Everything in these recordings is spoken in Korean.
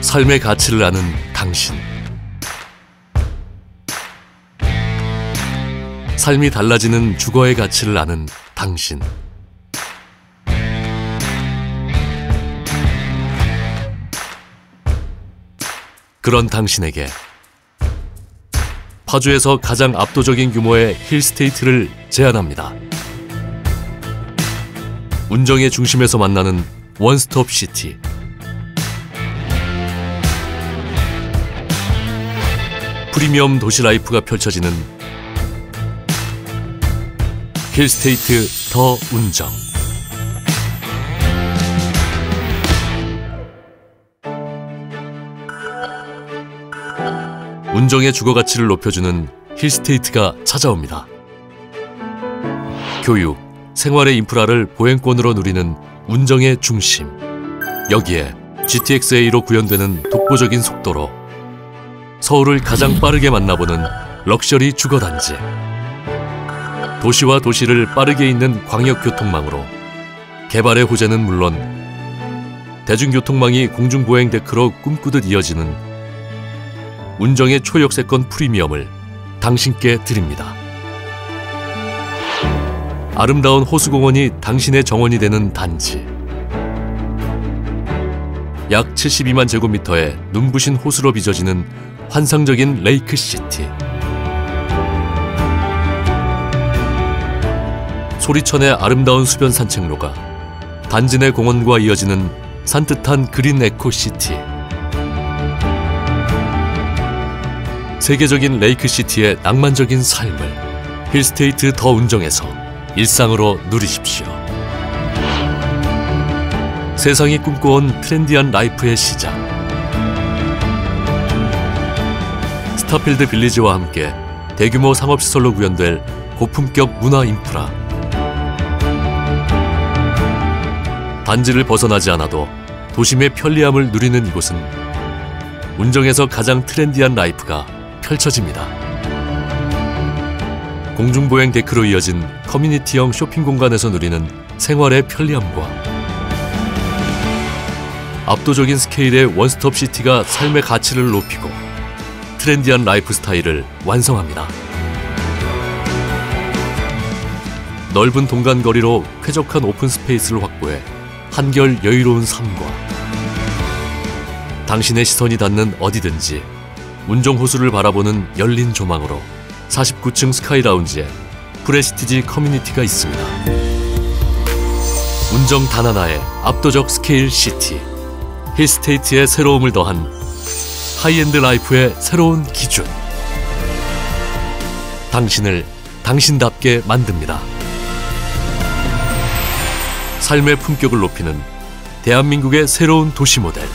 삶의 가치를 아는 당신. 삶이 달라지는 주거의 가치를 아는 당신. 그런 당신에게 파주에서 가장 압도적인 규모의 힐스테이트를 제안합니다. 운정의 중심에서 만나는 원스톱 시티. 프리미엄 도시 라이프가 펼쳐지는 힐스테이트 더 운정. 운정의 주거 가치를 높여주는 힐스테이트가 찾아옵니다. 교육, 생활의 인프라를 보행권으로 누리는 운정의 중심. 여기에 GTX-A로 구현되는 독보적인 속도로 서울을 가장 빠르게 만나보는 럭셔리 주거단지. 도시와 도시를 빠르게 잇는 광역교통망으로 개발의 호재는 물론 대중교통망이 공중보행 데크로 꿈꾸듯 이어지는 운정의 초역세권 프리미엄을 당신께 드립니다. 아름다운 호수공원이 당신의 정원이 되는 단지. 약 72만 제곱미터의 눈부신 호수로 빚어지는 환상적인 레이크시티. 소리천의 아름다운 수변 산책로가 단지 내 공원과 이어지는 산뜻한 그린 에코시티. 세계적인 레이크시티의 낭만적인 삶을 힐스테이트 더 운정에서 일상으로 누리십시오. 세상이 꿈꿔온 트렌디한 라이프의 시작. 스타필드 빌리지와 함께 대규모 상업시설로 구현될 고품격 문화 인프라. 단지를 벗어나지 않아도 도심의 편리함을 누리는 이곳은 운정에서 가장 트렌디한 라이프가 펼쳐집니다. 공중보행 데크로 이어진 커뮤니티형 쇼핑 공간에서 누리는 생활의 편리함과 압도적인 스케일의 원스톱 시티가 삶의 가치를 높이고 트렌디한 라이프 스타일을 완성합니다. 넓은 동간 거리로 쾌적한 오픈 스페이스를 확보해 한결 여유로운 삶과 당신의 시선이 닿는 어디든지 운정 호수를 바라보는 열린 조망으로 49층 스카이 라운지에 프레스티지 커뮤니티가 있습니다. 운정 단 하나의 압도적 스케일 시티. 힐스테이트의 새로움을 더한 하이엔드 라이프의 새로운 기준. 당신을 당신답게 만듭니다. 삶의 품격을 높이는 대한민국의 새로운 도시 모델.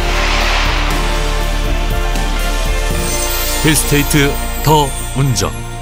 힐스테이트 더 운정.